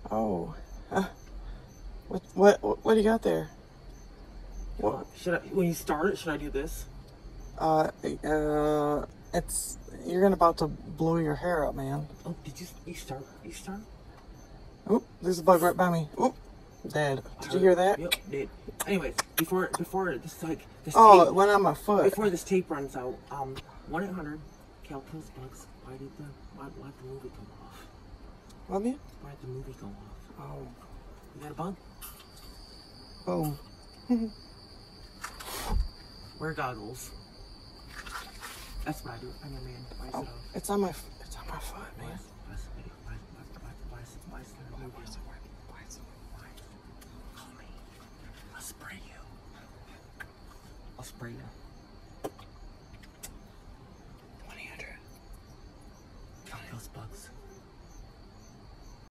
Oh. What do you got there? What? When you start it, should I do this? You're about to blow your hair up, man. Oh, you start? Oh, there's a bug right by me. Oh, dead. Did you hear that? Yep, did. Anyways, before this Oh, tape, it went on my foot. before this tape runs out, 1-800-Cal kills bugs. Why did the movie go off? What, man? Why did the movie go off? Oh. You got a bug? Boom. Wear goggles. That's what I do. I'm a man. Why is it off? It's on my foot, man. Why is there a movie on? Why? Call me. I'll spray you.